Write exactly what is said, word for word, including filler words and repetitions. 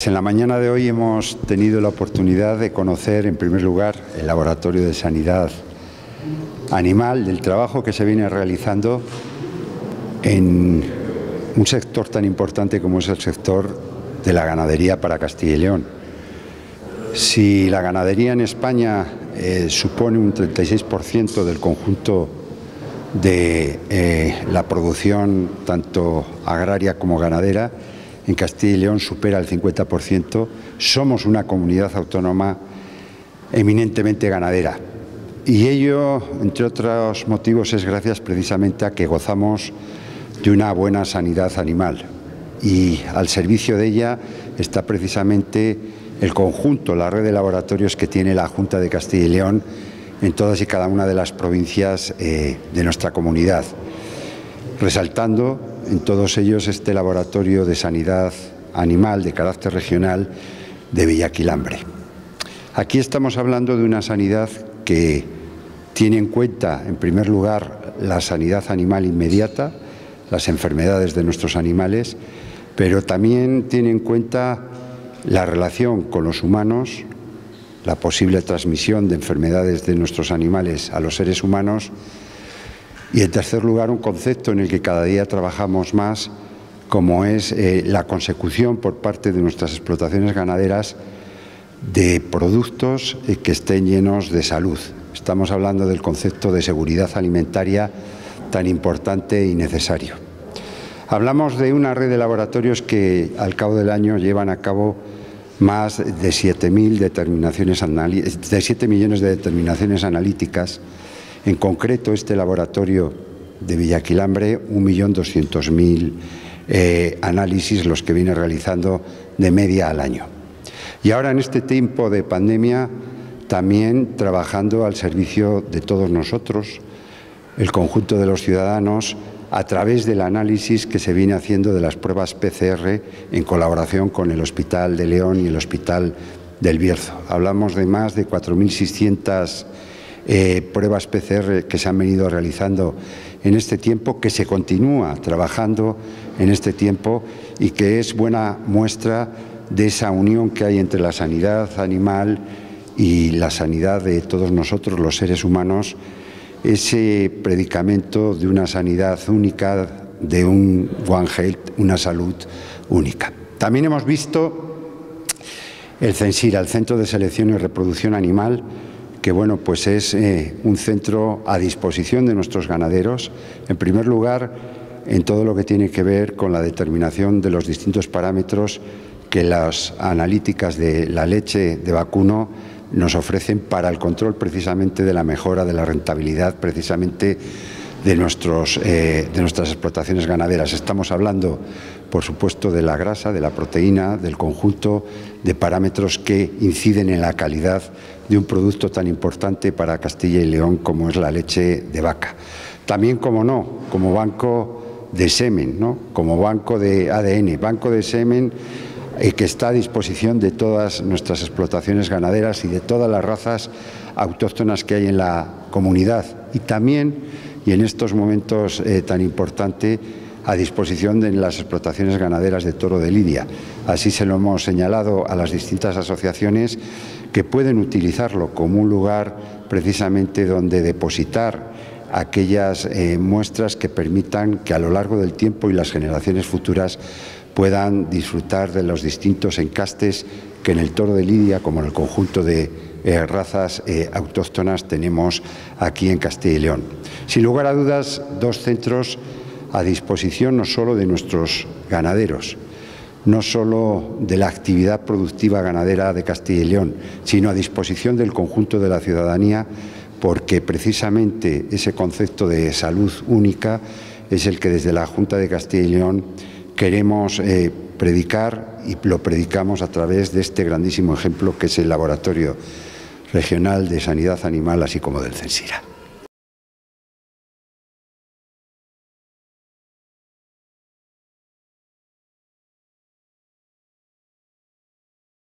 En la mañana de hoy hemos tenido la oportunidad de conocer, en primer lugar, el Laboratorio de Sanidad Animal, del trabajo que se viene realizando en un sector tan importante como es el sector de la ganadería para Castilla y León. Si la ganadería en España eh, supone un treinta y seis por ciento del conjunto de eh, la producción tanto agraria como ganadera, en Castilla y León supera el cincuenta por ciento. Somos una comunidad autónoma eminentemente ganadera. Y ello, entre otros motivos, es gracias precisamente a que gozamos de una buena sanidad animal. Y al servicio de ella está precisamente el conjunto, la red de laboratorios que tiene la Junta de Castilla y León en todas y cada una de las provincias eh, de nuestra comunidad, resaltando en todos ellos este laboratorio de sanidad animal de carácter regional de Villaquilambre. Aquí estamos hablando de una sanidad que tiene en cuenta, en primer lugar, la sanidad animal inmediata, las enfermedades de nuestros animales, pero también tiene en cuenta la relación con los humanos, la posible transmisión de enfermedades de nuestros animales a los seres humanos y, en tercer lugar, un concepto en el que cada día trabajamos más, como es eh, la consecución por parte de nuestras explotaciones ganaderas de productos eh, que estén llenos de salud. Estamos hablando del concepto de seguridad alimentaria tan importante y necesario. Hablamos de una red de laboratorios que al cabo del año llevan a cabo más de siete mil determinaciones, de siete millones de determinaciones analíticas. En concreto, este laboratorio de Villaquilambre, un millón doscientos mil eh, análisis los que viene realizando de media al año. Y ahora, en este tiempo de pandemia, también trabajando al servicio de todos nosotros, el conjunto de los ciudadanos, a través del análisis que se viene haciendo de las pruebas P C R en colaboración con el Hospital de León y el Hospital del Bierzo. Hablamos de más de cuatro mil seiscientas eh, pruebas P C R que se han venido realizando en este tiempo, que se continúa trabajando en este tiempo y que es buena muestra de esa unión que hay entre la sanidad animal y la sanidad de todos nosotros, los seres humanos, ese predicamento de una sanidad única, de un One Health, una salud única. También hemos visto el CENSIRA, el Centro de Selección y Reproducción Animal, que bueno, pues es eh, un centro a disposición de nuestros ganaderos, en primer lugar, en todo lo que tiene que ver con la determinación de los distintos parámetros que las analíticas de la leche de vacuno nos ofrecen para el control precisamente de la mejora de la rentabilidad precisamente de, nuestros, eh, de nuestras explotaciones ganaderas. Estamos hablando, por supuesto, de la grasa, de la proteína, del conjunto de parámetros que inciden en la calidad de un producto tan importante para Castilla y León como es la leche de vaca. También, como no, como banco de semen, ¿no? Como banco de A D N, banco de semen que está a disposición de todas nuestras explotaciones ganaderas y de todas las razas autóctonas que hay en la comunidad. Y también, y en estos momentos eh, tan importante, a disposición de las explotaciones ganaderas de toro de lidia. Así se lo hemos señalado a las distintas asociaciones que pueden utilizarlo como un lugar precisamente donde depositar aquellas eh, muestras que permitan que a lo largo del tiempo y las generaciones futuras puedan disfrutar de los distintos encastes que en el toro de lidia, como en el conjunto de eh, razas eh, autóctonas, tenemos aquí en Castilla y León. Sin lugar a dudas, dos centros a disposición no solo de nuestros ganaderos, no solo de la actividad productiva ganadera de Castilla y León, sino a disposición del conjunto de la ciudadanía, porque precisamente ese concepto de salud única es el que desde la Junta de Castilla y León queremos eh, predicar, y lo predicamos a través de este grandísimo ejemplo que es el Laboratorio Regional de Sanidad Animal, así como del CENSIRA.